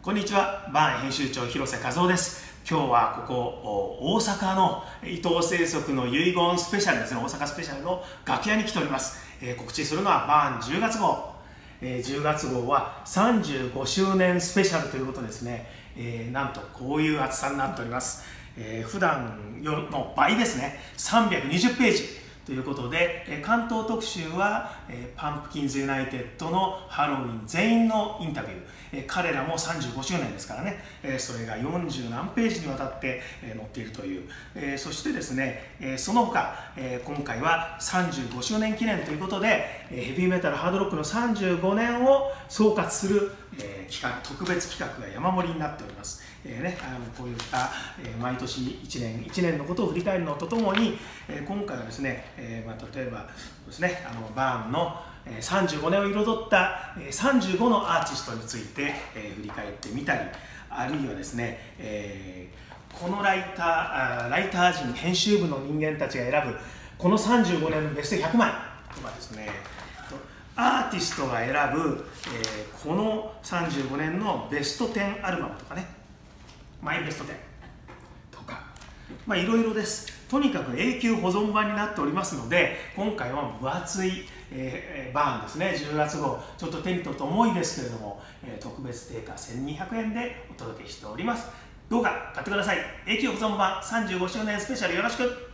こんにちは、バーン編集長広瀬和夫です。今日はここ大阪の伊藤製作の遺言スペシャルですね、大阪スペシャルの楽屋に来ております。告知するのはバーン10月号。10月号は35周年スペシャルということですね。なんとこういう厚さになっております。普段の倍ですね、320ページ。ということで、関東特集はパンプキンズユナイテッドのハロウィン全員のインタビュー、彼らも35周年ですからね、それが40何ページにわたって載っているという、そしてですね、その他、今回は35周年記念ということで、ヘビーメタルハードロックの35年を総括する特別企画が山盛りになっております。こういった、毎年1年のことを振り返るのとともに、今回はですね、例えばですね、バーンの35年を彩った35のアーティストについて振り返ってみたり、あるいはですね、このライター陣編集部の人間たちが選ぶこの35年のベスト100枚とかですね、アーティストが選ぶ、この35年のベスト10アルバムとかね、マイベスト10とか、いろいろです。とにかく永久保存版になっておりますので、今回は分厚い、バーンですね、10月号、ちょっと手に取って重いですけれども、特別定価1200円でお届けしております。どうか買ってください。永久保存版35周年スペシャルよろしく。